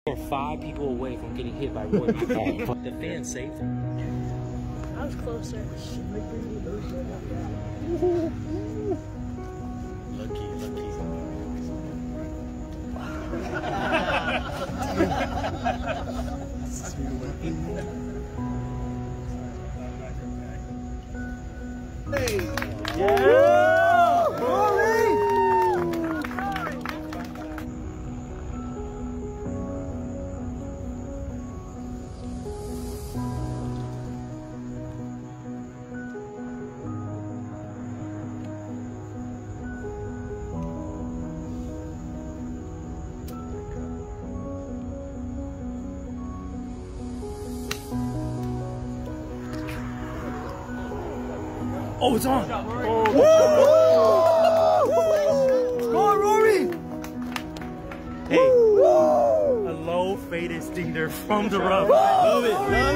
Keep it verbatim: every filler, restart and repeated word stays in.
We're five people away from getting hit by Rory Mcilroy. The fan saved him. I was closer. Lucky, lucky. Hey! Yeah! Rory! Oh, it's on! Oh, Go on, Rory! hey, a low faded stinger from the rough. Love it, love it.